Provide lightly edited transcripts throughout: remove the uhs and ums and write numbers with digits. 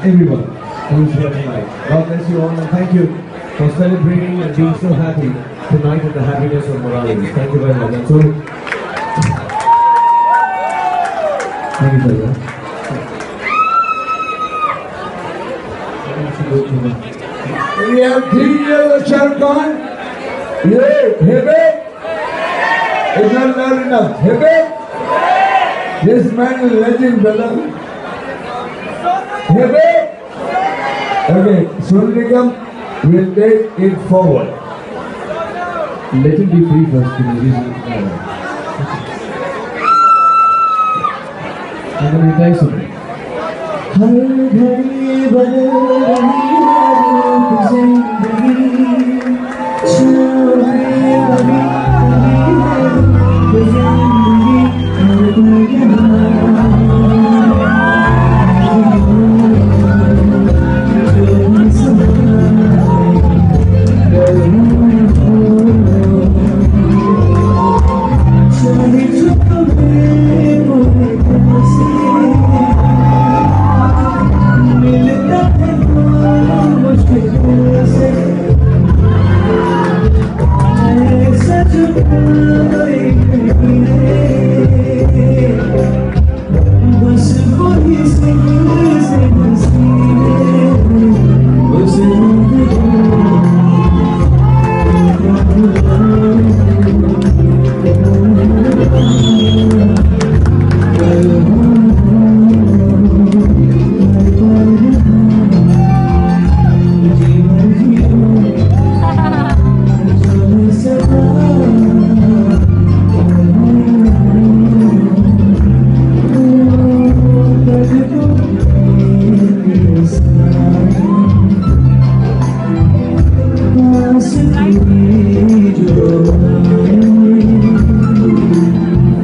everyone who is here tonight. God bless you all and thank you for celebrating and being so happy tonight in the happiness of Morales. Thank you very much. And so, thank you, sir. We have 3 years of Shah Khan. Yeah, Hebe. It's not loud enough. Hebe. This man is legend, brother. Hebe. Okay, Sonu Nigam will take it forward. Let him be free first. I'm going to try something. हर घड़ी बदल रही है रूप जिंदगी छाए अभी है रूप जिंदगी हर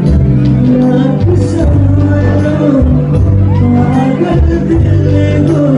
दिल को